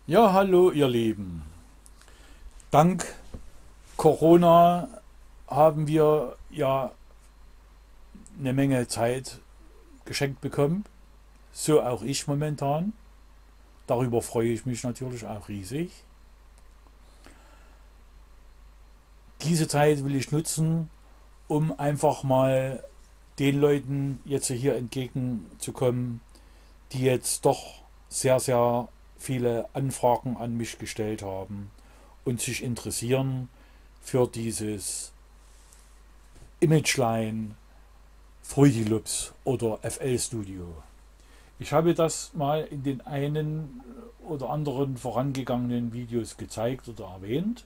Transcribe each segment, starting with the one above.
Ja, hallo ihr Lieben. Dank Corona haben wir ja eine Menge Zeit geschenkt bekommen. So auch ich momentan. Darüber freue ich mich natürlich auch riesig. Diese Zeit will ich nutzen, um einfach mal den Leuten jetzt hier entgegenzukommen, die jetzt doch sehr, sehr viele Anfragen an mich gestellt haben und sich interessieren für dieses Imageline, Fruity Loops oder FL Studio. Ich habe das mal in den einen oder anderen vorangegangenen Videos gezeigt oder erwähnt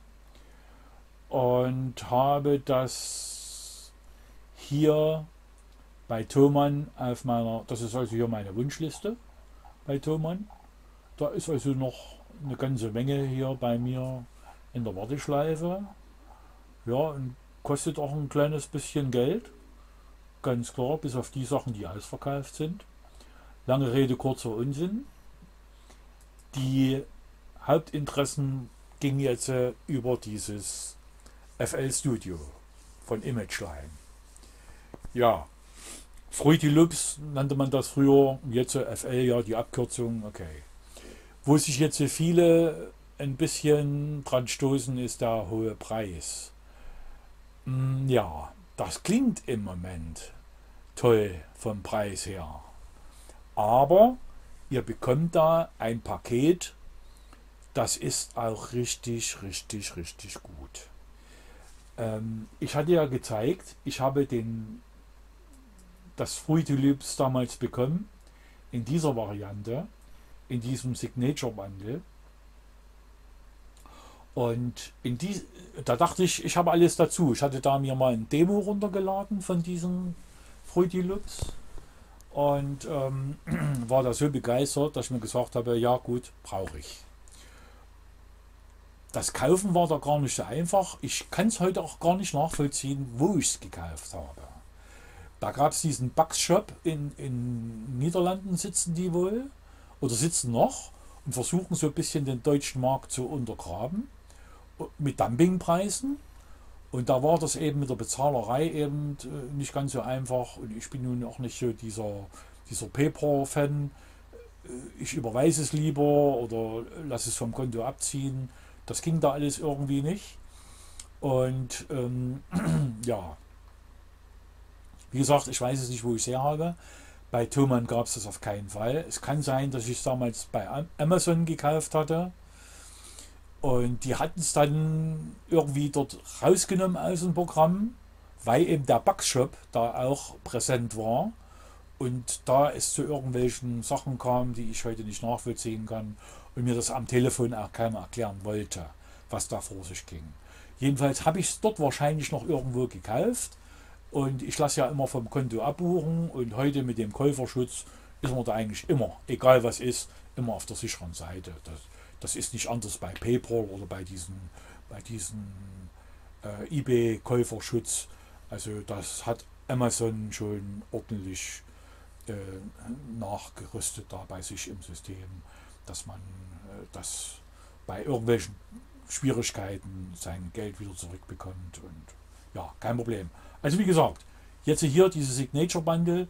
und habe das hier bei Thomann auf meiner, das ist also hier meine Wunschliste bei Thomann. Da ist also noch eine ganze Menge hier bei mir in der Warteschleife. Ja, und kostet auch ein kleines bisschen Geld, ganz klar, bis auf die Sachen, die ausverkauft sind. Lange Rede, kurzer Unsinn. Die Hauptinteressen gingen jetzt über dieses FL Studio von Imageline. Ja, Fruity Loops nannte man das früher, jetzt FL, ja, die Abkürzung, okay. Wo sich jetzt viele ein bisschen dran stoßen, ist der hohe Preis. Ja, das klingt im Moment toll vom Preis her. Aber ihr bekommt da ein Paket, das ist auch richtig, richtig, richtig gut. Ich hatte ja gezeigt, ich habe das Fruity Loops damals bekommen, in dieser Variante, in diesem Signature Bundle. Und da dachte ich, ich habe alles dazu. Ich hatte da mir mal ein Demo runtergeladen von diesen Fruity Loops und war da so begeistert, dass ich mir gesagt habe, ja gut, brauche ich. Das Kaufen war da gar nicht so einfach. Ich kann es heute auch gar nicht nachvollziehen, wo ich es gekauft habe. Da gab es diesen Bugs-Shop in Niederlanden, sitzen die wohl oder sitzen noch und versuchen so ein bisschen den deutschen Markt zu untergraben mit Dumpingpreisen. Und da war das eben mit der Bezahlerei eben nicht ganz so einfach. Und ich bin nun auch nicht so dieser PayPal-Fan. Ich überweise es lieber oder lasse es vom Konto abziehen. Das ging da alles irgendwie nicht. Und ja, wie gesagt, ich weiß es nicht, wo ich es her habe. Bei Thomann gab es das auf keinen Fall. Es kann sein, dass ich es damals bei Amazon gekauft hatte. Und die hatten es dann irgendwie dort rausgenommen aus dem Programm, weil eben der Backshop da auch präsent war. Und da es zu irgendwelchen Sachen kam, die ich heute nicht nachvollziehen kann und mir das am Telefon auch keiner erklären wollte, was da vor sich ging. Jedenfalls habe ich es dort wahrscheinlich noch irgendwo gekauft und ich lasse ja immer vom Konto abbuchen und heute mit dem Käuferschutz ist man da eigentlich immer, egal was ist, immer auf der sicheren Seite. Das ist nicht anders bei PayPal oder bei diesen eBay-Käuferschutz. Also das hat Amazon schon ordentlich äh, nachgerüstet da bei sich im System, dass man das bei irgendwelchen Schwierigkeiten sein Geld wieder zurückbekommt und ja, kein Problem. Also wie gesagt, jetzt hier diese Signature Bundle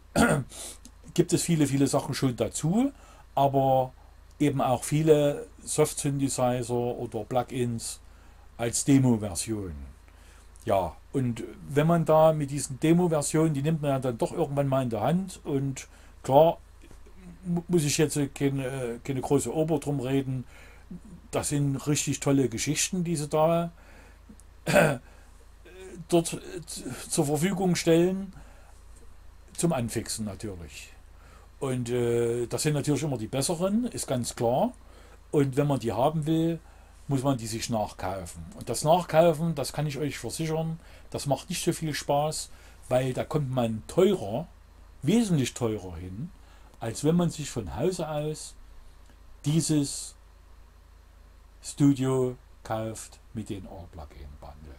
gibt es viele, viele Sachen schon dazu, aber eben auch viele Soft Synthesizer oder Plugins als Demo-Version. Ja, und wenn man da mit diesen Demo-Versionen, die nimmt man ja dann doch irgendwann mal in der Hand und klar, muss ich jetzt keine große Oper drum reden. Das sind richtig tolle Geschichten, die sie da dort zur Verfügung stellen, zum Anfixen natürlich. Und das sind natürlich immer die besseren, ist ganz klar. Und wenn man die haben will, muss man die sich nachkaufen. Und das Nachkaufen, das kann ich euch versichern, das macht nicht so viel Spaß, weil da kommt man teurer, wesentlich teurer hin, als wenn man sich von Hause aus dieses Studio kauft mit den All-Plugin-Bundle.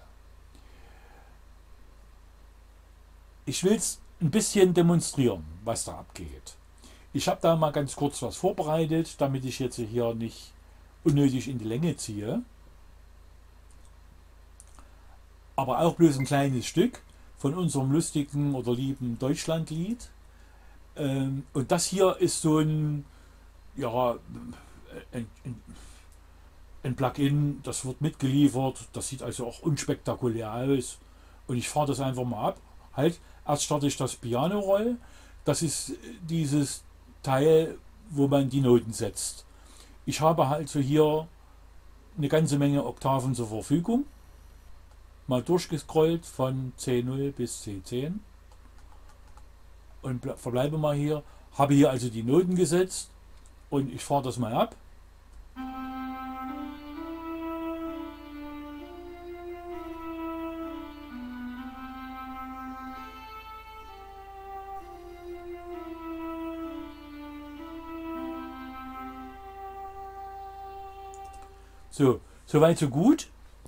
Ich will es ein bisschen demonstrieren, was da abgeht. Ich habe da mal ganz kurz was vorbereitet, damit ich jetzt hier nicht unnötig in die Länge ziehe. Aber auch bloß ein kleines Stück von unserem lustigen oder lieben Deutschlandlied. Und das hier ist so ein, ja, ein, ein Plugin, das wird mitgeliefert, das sieht also auch unspektakulär aus. Und ich fahre das einfach mal ab. Halt, erst starte ich das Piano-Roll. Das ist dieses Teil, wo man die Noten setzt. Ich habe also hier eine ganze Menge Oktaven zur Verfügung. Mal durchgescrollt von C0 bis C10. Und verbleibe mal hier. Habe hier also die Noten gesetzt. Und ich fahre das mal ab. So, soweit so gut.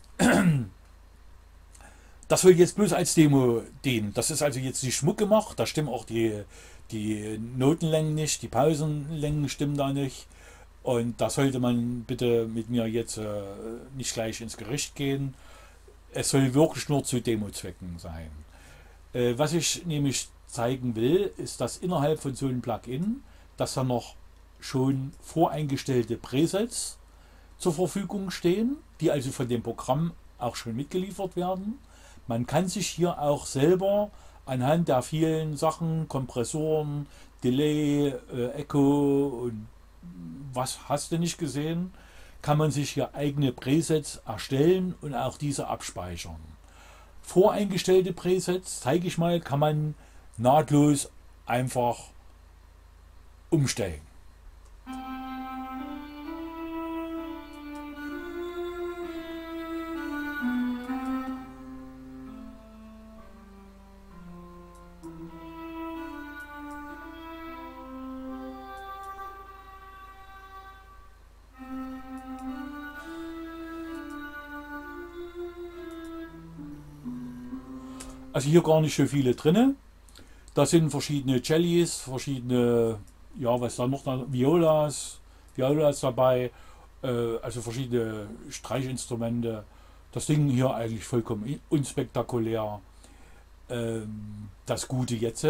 Das soll jetzt bloß als Demo dienen. Das ist also jetzt nicht Schmuck gemacht. Da stimmen auch die Notenlängen nicht, die Pausenlängen stimmen da nicht. Und da sollte man bitte mit mir jetzt nicht gleich ins Gericht gehen. Es soll wirklich nur zu Demo-Zwecken sein. Was ich nämlich zeigen will, ist, dass innerhalb von so einem Plugin, dass da noch schon voreingestellte Presets zur Verfügung stehen, die also von dem Programm auch schon mitgeliefert werden. Man kann sich hier auch selber anhand der vielen Sachen, Kompressoren, Delay, Echo und was hast du nicht gesehen, kann man sich hier eigene Presets erstellen und auch diese abspeichern. Voreingestellte Presets, zeige ich mal, kann man nahtlos einfach umstellen. Also hier gar nicht so viele drinne. Da sind verschiedene Cellis, verschiedene, ja, was da noch, Violas dabei, also verschiedene Streichinstrumente. Das Ding hier eigentlich vollkommen unspektakulär. Das Gute jetzt,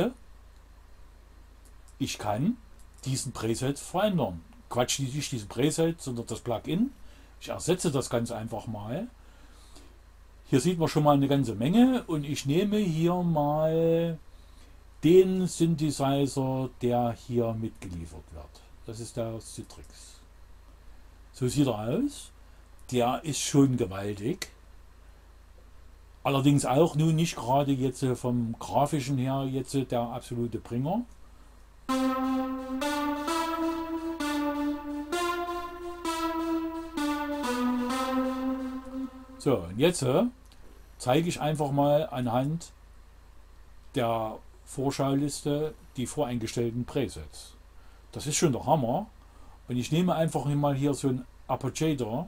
ich kann diesen Preset verändern. Quatsch, nicht diesen Preset, sondern das Plugin. Ich ersetze das ganz einfach mal. Hier sieht man schon mal eine ganze Menge und ich nehme hier mal den Synthesizer, der hier mitgeliefert wird. Das ist der Citrix. So sieht er aus. Der ist schon gewaltig. Allerdings auch nun nicht gerade jetzt vom grafischen her jetzt der absolute Bringer. So, und jetzt zeige ich einfach mal anhand der Vorschauliste die voreingestellten Presets. Das ist schon der Hammer. Und ich nehme einfach mal hier so ein Arpeggiator.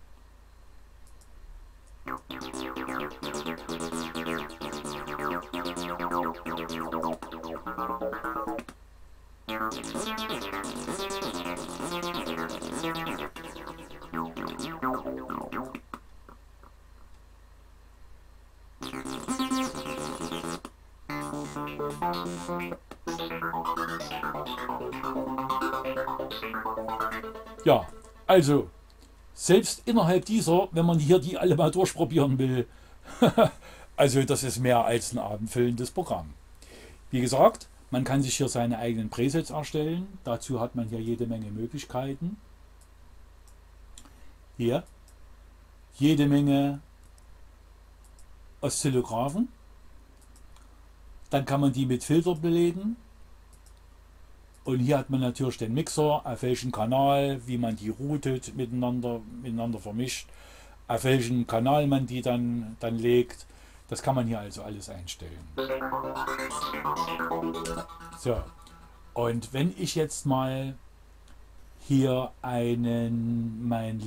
Ja, also selbst innerhalb dieser, wenn man hier die alle mal durchprobieren will, also das ist mehr als ein abendfüllendes Programm. Wie gesagt, man kann sich hier seine eigenen Presets erstellen. Dazu hat man hier jede Menge Möglichkeiten. Hier jede Menge Oszillographen. Dann kann man die mit Filter belegen. Und hier hat man natürlich den Mixer, auf welchen Kanal, wie man die routet, miteinander vermischt, auf welchen Kanal man die dann legt. Das kann man hier also alles einstellen. So, und wenn ich jetzt mal hier mein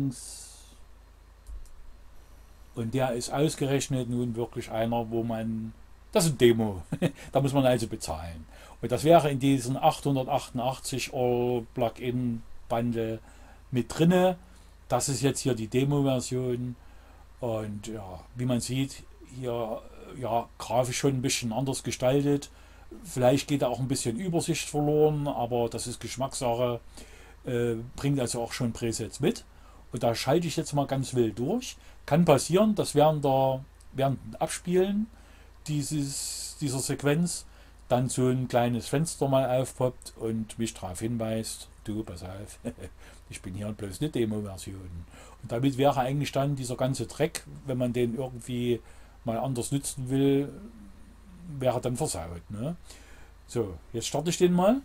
und der ist ausgerechnet nun wirklich einer, wo man, das ist ein Demo, da muss man also bezahlen. Und das wäre in diesen 888 € Plugin-Bundle mit drinne. Das ist jetzt hier die Demo-Version und ja, wie man sieht, hier ja, grafisch schon ein bisschen anders gestaltet. Vielleicht geht da auch ein bisschen Übersicht verloren, aber das ist Geschmackssache. Bringt also auch schon Presets mit. Und da schalte ich jetzt mal ganz wild durch. Kann passieren, dass während dem Abspielen dieser Sequenz dann so ein kleines Fenster mal aufpoppt und mich darauf hinweist, du, pass auf, ich bin hier bloß eine Demo-Version. Und damit wäre eigentlich dann dieser ganze Track, wenn man den irgendwie mal anders nutzen will, wäre dann versaut. Ne? So, jetzt starte ich den mal.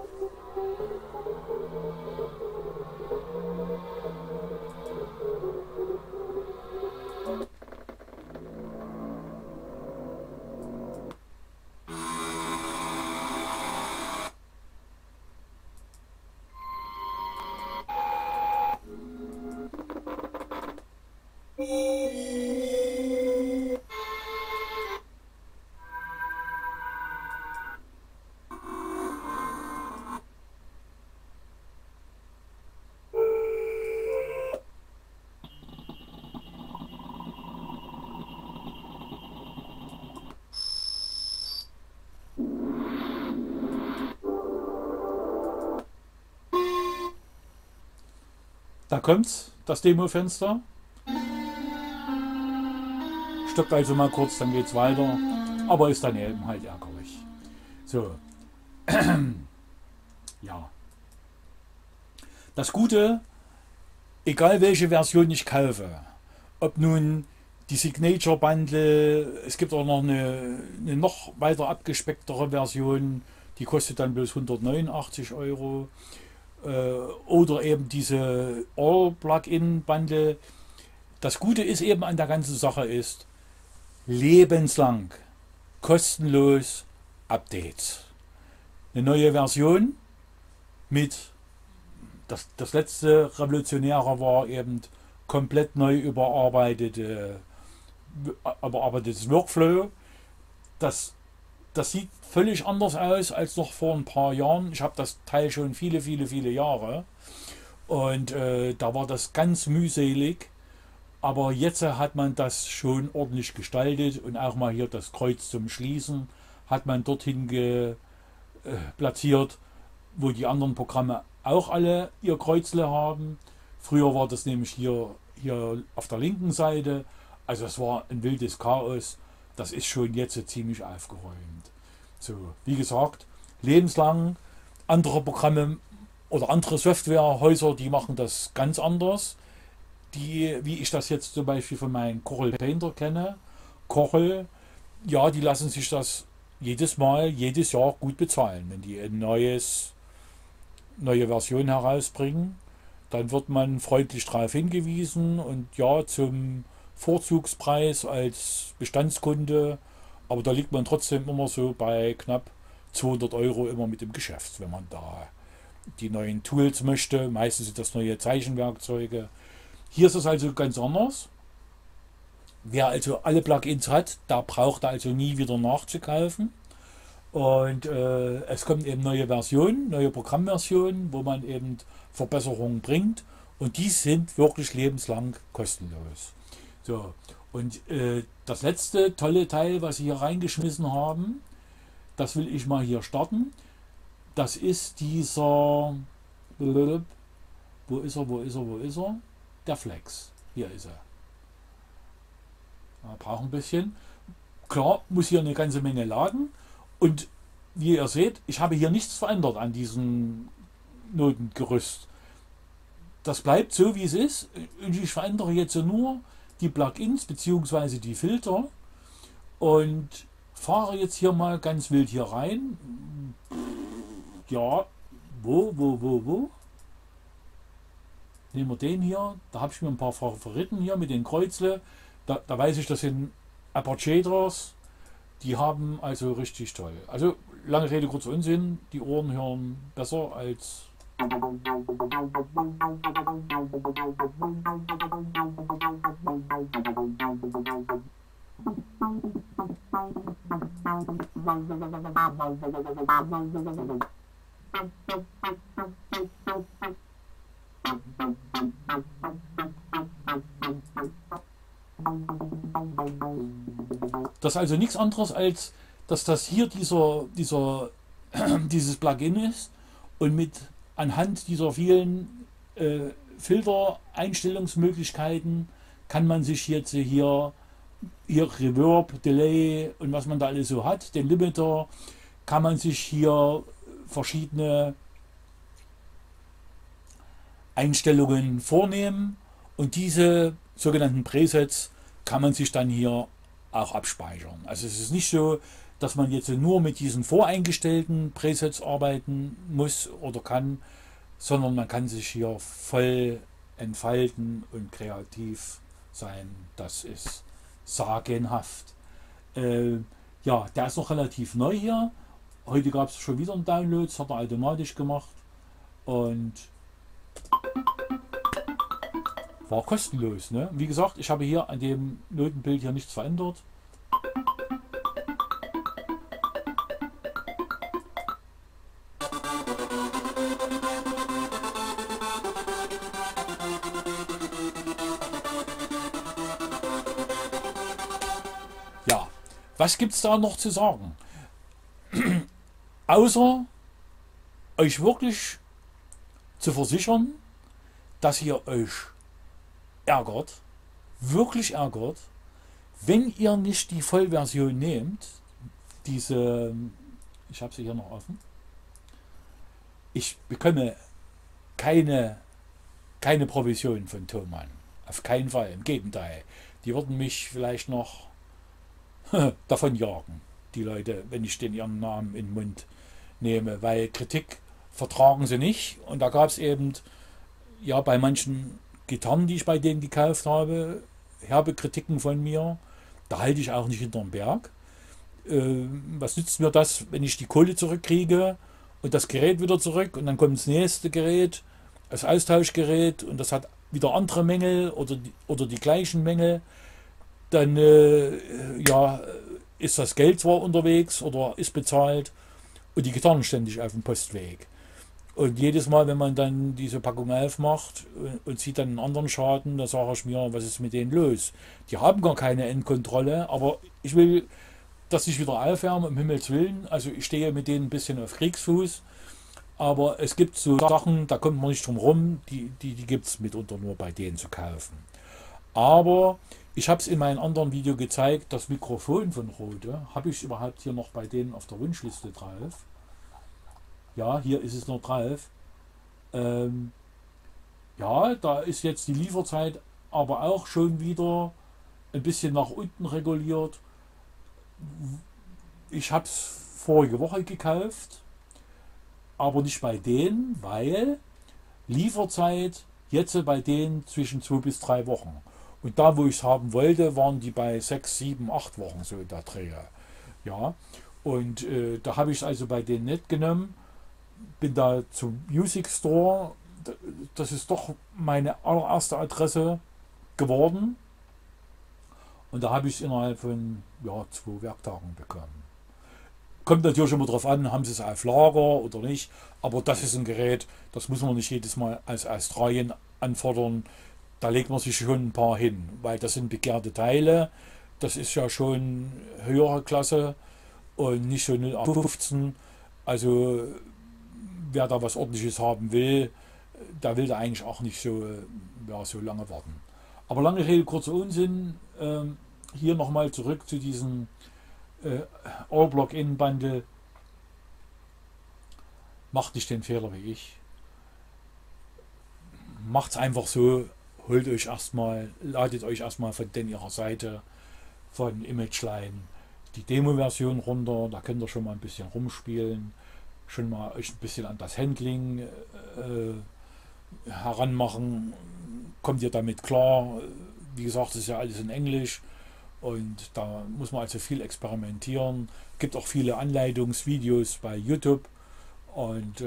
Da kommt's, das Demo-Fenster. Stoppt also mal kurz, dann geht's weiter. Aber ist dann eben halt ärgerlich. So. Ja. Das Gute, egal welche Version ich kaufe, ob nun die Signature Bundle, es gibt auch noch eine noch weiter abgespecktere Version, die kostet dann bloß 189 Euro. Oder eben diese All-Plugin-Bundle. Das Gute ist eben an der ganzen Sache ist, lebenslang, kostenlos Updates. Eine neue Version mit, das letzte Revolutionäre war eben komplett neu überarbeitetes Workflow. Das sieht völlig anders aus als noch vor ein paar Jahren. Ich habe das Teil schon viele, viele, viele Jahre und da war das ganz mühselig. Aber jetzt hat man das schon ordentlich gestaltet und auch mal hier das Kreuz zum Schließen hat man dorthin platziert, wo die anderen Programme auch alle ihr Kreuzle haben. Früher war das nämlich hier auf der linken Seite. Also es war ein wildes Chaos. Das ist schon jetzt ziemlich aufgeräumt. So, wie gesagt, lebenslang. Andere Programme oder andere Softwarehäuser, die machen das ganz anders. Wie ich das jetzt zum Beispiel von meinem Corel Painter kenne. Corel, ja, die lassen sich das jedes Jahr gut bezahlen. Wenn die eine neue Version herausbringen, dann wird man freundlich darauf hingewiesen und ja, zum Vorzugspreis als Bestandskunde, aber da liegt man trotzdem immer so bei knapp 200 Euro immer mit dem Geschäft, wenn man da die neuen Tools möchte. Meistens sind das neue Zeichenwerkzeuge. Hier ist es also ganz anders. Wer also alle Plugins hat, da braucht er also nie wieder nachzukaufen. Und es kommen eben neue Versionen, neue Programmversionen, wo man eben Verbesserungen bringt. Und die sind wirklich lebenslang kostenlos. So, und das letzte tolle Teil, was sie hier reingeschmissen haben, das will ich mal hier starten. Das ist dieser, wo ist er? Der Flex. Hier ist er. Braucht ein bisschen. Klar, muss hier eine ganze Menge laden. Und wie ihr seht, ich habe hier nichts verändert an diesem Notengerüst. Das bleibt so, wie es ist. Und ich verändere jetzt nur die Plugins bzw. die Filter und fahre jetzt hier mal ganz wild hier rein. Ja, wo? Nehmen wir den hier. Da habe ich mir ein paar Favoriten hier mit den Kreuzle. Da weiß ich, das sind Arpeggiators. Die haben also richtig toll. Also lange Rede, kurzer Unsinn. Die Ohren hören besser als Das ist also nichts anderes, als dass das hier dieses Plugin ist und anhand dieser vielen Filter-Einstellungsmöglichkeiten kann man sich jetzt hier Reverb, Delay und was man da alles so hat, den Limiter, kann man sich hier verschiedene Einstellungen vornehmen und diese sogenannten Presets kann man sich dann hier auch abspeichern. Also es ist nicht so, dass man jetzt nur mit diesen voreingestellten Presets arbeiten muss oder kann, sondern man kann sich hier voll entfalten und kreativ sein. Das ist sagenhaft. Ja, der ist noch relativ neu hier. Heute gab es schon wieder einen Download, das hat er automatisch gemacht und war kostenlos. Ne? Wie gesagt, ich habe hier an dem Notenbild hier nichts verändert. Ja, was gibt es da noch zu sagen? Außer euch wirklich zu versichern, dass ihr euch ärgert, wirklich ärgert, wenn ihr nicht die Vollversion nehmt, diese, ich habe sie hier noch offen, ich bekomme keine Provision von Thomann, auf keinen Fall, im Gegenteil, die würden mich vielleicht noch davon jagen, die Leute, wenn ich ihren Namen in den Mund nehme, weil Kritik vertragen sie nicht und da gab es eben, ja, bei manchen Gitarren, die ich bei denen gekauft habe, herbe Kritiken von mir. Da halte ich auch nicht hinterm Berg. Was nützt mir das, wenn ich die Kohle zurückkriege und das Gerät wieder zurück und dann kommt das nächste Gerät, das Austauschgerät und das hat wieder andere Mängel oder die gleichen Mängel. Dann ja, ist das Geld zwar unterwegs oder ist bezahlt und die Gitarren ständig auf dem Postweg. Und jedes Mal, wenn man dann diese Packung aufmacht und sieht dann einen anderen Schaden, da sage ich mir, was ist mit denen los? Die haben gar keine Endkontrolle, aber ich will das nicht wieder aufwärmen, um Himmels Willen. Also ich stehe mit denen ein bisschen auf Kriegsfuß, aber es gibt so Sachen, da kommt man nicht drum rum, die gibt es mitunter nur bei denen zu kaufen. Aber ich habe es in meinem anderen Video gezeigt, das Mikrofon von Rode, habe ich überhaupt hier noch bei denen auf der Wunschliste drauf. Ja, hier ist es noch drauf. Ja, da ist jetzt die Lieferzeit aber auch schon wieder ein bisschen nach unten reguliert. Ich habe es vorige Woche gekauft, aber nicht bei denen, weil Lieferzeit jetzt bei denen zwischen 2 bis 3 Wochen. Und da, wo ich es haben wollte, waren die bei 6, 7, 8 Wochen so in der Drehe. Ja, und da habe ich es also bei denen nicht genommen. Bin da zum Music Store, das ist doch meine allererste Adresse geworden und da habe ich es innerhalb von 2 Werktagen bekommen. Kommt natürlich immer darauf an, haben sie es auf Lager oder nicht, aber das ist ein Gerät, das muss man nicht jedes Mal aus Australien anfordern, da legt man sich schon ein paar hin, weil das sind begehrte Teile, das ist ja schon höhere Klasse und nicht so 0815, also wer da was Ordentliches haben will, der will da eigentlich auch nicht so lange warten. Aber lange Rede, kurzer Unsinn. Hier nochmal zurück zu diesem All-Block-In-Bundle. Macht nicht den Fehler wie ich. Macht es einfach so, ladet euch erstmal von ihrer Seite von Imageline die Demo-Version runter, da könnt ihr schon mal ein bisschen rumspielen, schon mal euch ein bisschen an das Handling heranmachen, kommt ihr damit klar. Wie gesagt, das ist ja alles in Englisch und da muss man also viel experimentieren. Gibt auch viele Anleitungsvideos bei YouTube und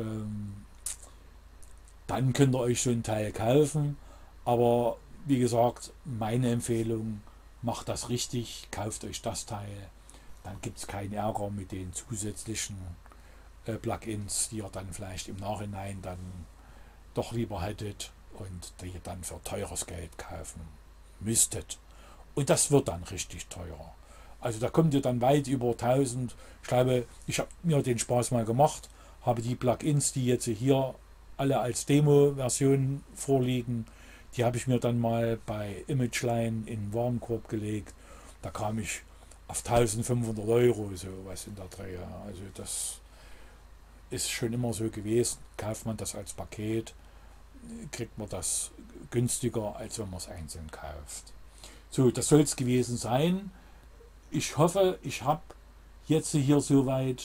dann könnt ihr euch so ein Teil kaufen. Aber wie gesagt, meine Empfehlung, macht das richtig, kauft euch das Teil, dann gibt es keinen Ärger mit den zusätzlichen Plugins, die ihr dann vielleicht im Nachhinein dann doch lieber hättet und die ihr dann für teures Geld kaufen müsstet. Und das wird dann richtig teuer. Also da kommt ihr dann weit über 1000. Ich glaube, ich habe mir den Spaß mal gemacht, habe die Plugins, die jetzt hier alle als Demo-Version vorliegen, die habe ich mir dann mal bei Imageline in den Warenkorb gelegt. Da kam ich auf 1500 €, so was in der Dreh. Also das ist schon immer so gewesen. Kauft man das als Paket, kriegt man das günstiger, als wenn man es einzeln kauft. So, das soll es gewesen sein. Ich hoffe, ich habe jetzt hier soweit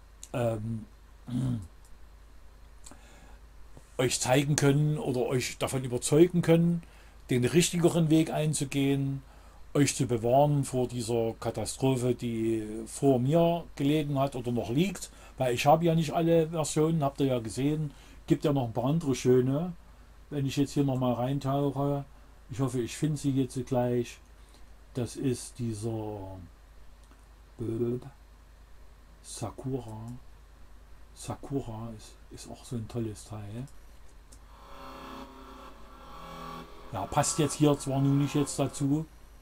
euch zeigen können oder euch davon überzeugen können, den richtigeren Weg einzugehen, euch zu bewahren vor dieser Katastrophe, die vor mir gelegen hat oder noch liegt, weil ich habe ja nicht alle Versionen, habt ihr ja gesehen, gibt ja noch ein paar andere schöne. Wenn ich jetzt hier nochmal reintauche, ich hoffe, ich finde sie jetzt gleich. Das ist dieser Sakura. Sakura ist auch so ein tolles Teil. Ja, passt jetzt hier zwar nun nicht jetzt dazu.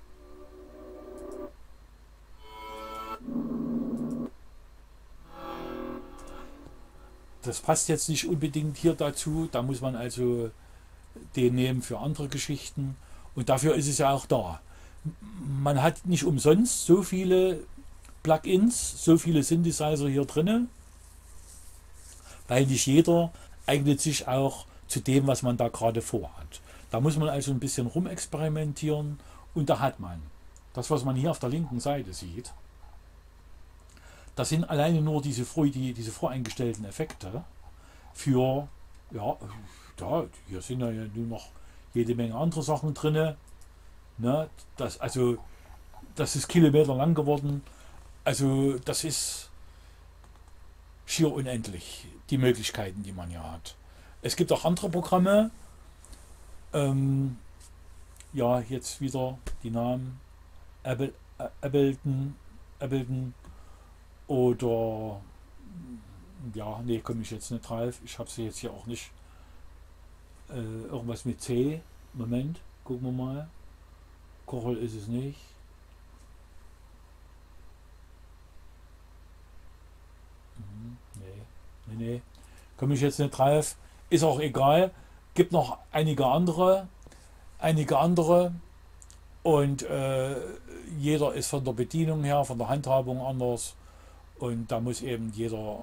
Das passt jetzt nicht unbedingt hier dazu. Da muss man also den nehmen für andere Geschichten. Und dafür ist es ja auch da. Man hat nicht umsonst so viele Plugins, so viele Synthesizer hier drin, weil nicht jeder eignet sich auch zu dem, was man da gerade vorhat. Da muss man also ein bisschen rumexperimentieren und da hat man das, was man hier auf der linken Seite sieht. Das sind alleine nur diese voreingestellten Effekte für, ja, hier sind ja nur noch jede Menge andere Sachen drin. Ne? Das ist Kilometer lang geworden. Also das ist schier unendlich, die Möglichkeiten, die man hier hat. Es gibt auch andere Programme. Ja, jetzt wieder die Namen. Ableton oder ja, nee, komme ich jetzt nicht drauf. Ich habe sie jetzt hier auch nicht. Irgendwas mit C. Moment, gucken wir mal. Choral ist es nicht. Nee. Komme ich jetzt nicht drauf. Ist auch egal. Gibt noch einige andere. Und jeder ist von der Bedienung her, von der Handhabung anders. Und da muss eben jeder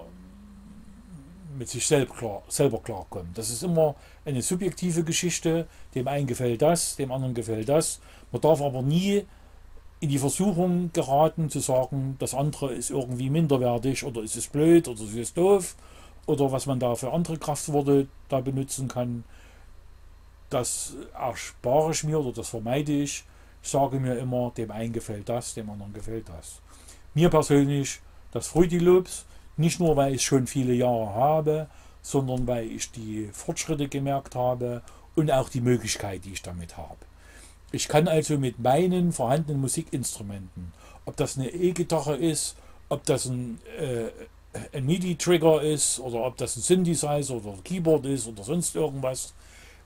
mit sich selber klarkommen. Das ist immer eine subjektive Geschichte. Dem einen gefällt das, dem anderen gefällt das. Man darf aber nie in die Versuchung geraten zu sagen, das andere ist irgendwie minderwertig oder ist es blöd oder ist es doof oder was man da für andere Kraftworte da benutzen kann. Das erspare ich mir oder das vermeide ich. Ich sage mir immer, dem einen gefällt das, dem anderen gefällt das. Mir persönlich das Fruity Loops, nicht nur weil ich es schon viele Jahre habe, sondern weil ich die Fortschritte gemerkt habe und auch die Möglichkeit, die ich damit habe. Ich kann also mit meinen vorhandenen Musikinstrumenten, ob das eine E-Gitarre ist, ob das ein MIDI-Trigger ist oder ob das ein Synthesizer oder ein Keyboard ist oder sonst irgendwas,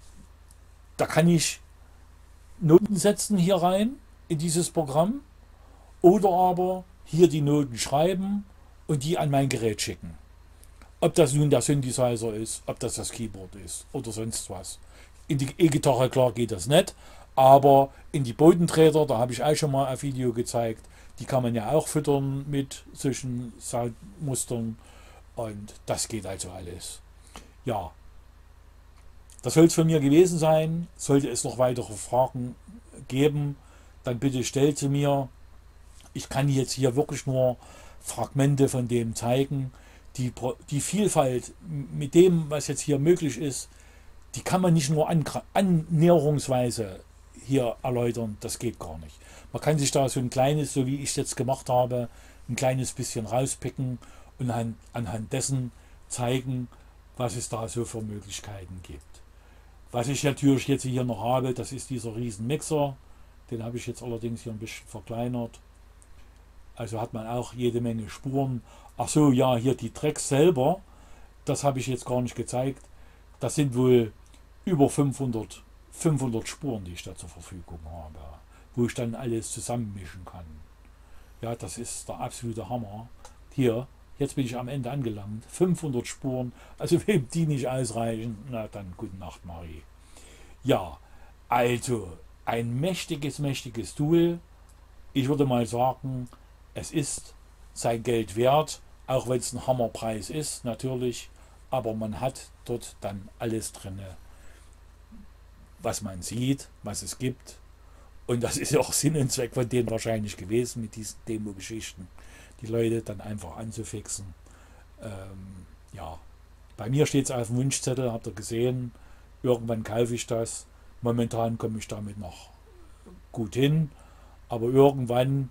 da kann ich Noten setzen hier rein in dieses Programm oder aber hier die Noten schreiben und die an mein Gerät schicken. Ob das nun der Synthesizer ist, ob das das Keyboard ist oder sonst was. In die E-Gitarre, klar, geht das nicht, aber in die Bodenträger, da habe ich auch schon mal ein Video gezeigt, die kann man ja auch füttern mit solchen Soundmustern und das geht also alles. Ja, das soll es von mir gewesen sein. Sollte es noch weitere Fragen geben, dann bitte stellt sie mir. Ich kann jetzt hier wirklich nur Fragmente von dem zeigen. Die Vielfalt mit dem, was jetzt hier möglich ist, die kann man nicht nur annäherungsweise hier erläutern. Das geht gar nicht. Man kann sich da so ein kleines, so wie ich es jetzt gemacht habe, ein kleines bisschen rauspicken und anhand dessen zeigen, was es da so für Möglichkeiten gibt. Was ich natürlich jetzt hier noch habe, das ist dieser riesen Mixer. Den habe ich jetzt allerdings hier ein bisschen verkleinert. Also hat man auch jede Menge Spuren. Ach so, ja, hier die Tracks selber, das habe ich jetzt gar nicht gezeigt. Das sind wohl über 500 Spuren, die ich da zur Verfügung habe. wo ich dann alles zusammenmischen kann. Ja, das ist der absolute Hammer. Hier, jetzt bin ich am Ende angelangt. 500 Spuren, also wem die nicht ausreichen, na dann gute Nacht, Marie. Ja, also ein mächtiges Tool. Ich würde mal sagen, es ist sein Geld wert, auch wenn es ein Hammerpreis ist, natürlich. Aber man hat dort dann alles drin, was man sieht, was es gibt. Und das ist ja auch Sinn und Zweck von denen wahrscheinlich gewesen, mit diesen Demo-Geschichten, die Leute dann einfach anzufixen. Ja, bei mir steht es auf dem Wunschzettel, habt ihr gesehen. Irgendwann kaufe ich das. Momentan komme ich damit noch gut hin, aber irgendwann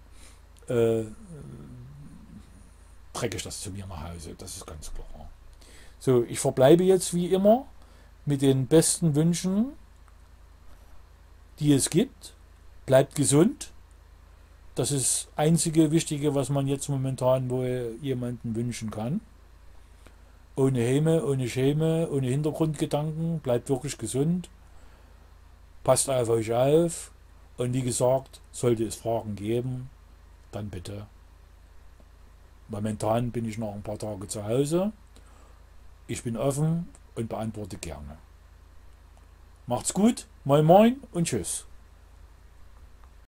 träge ich das zu mir nach Hause, das ist ganz klar. So, ich verbleibe jetzt wie immer mit den besten Wünschen, die es gibt. Bleibt gesund. Das ist das einzige Wichtige, was man jetzt momentan wohl jemanden wünschen kann. Ohne Häme, ohne Schäme, ohne Hintergrundgedanken. Bleibt wirklich gesund. Passt auf euch auf. Und wie gesagt, sollte es Fragen geben, dann bitte. Momentan bin ich noch ein paar Tage zu Hause. Ich bin offen und beantworte gerne. Macht's gut, moin moin und tschüss.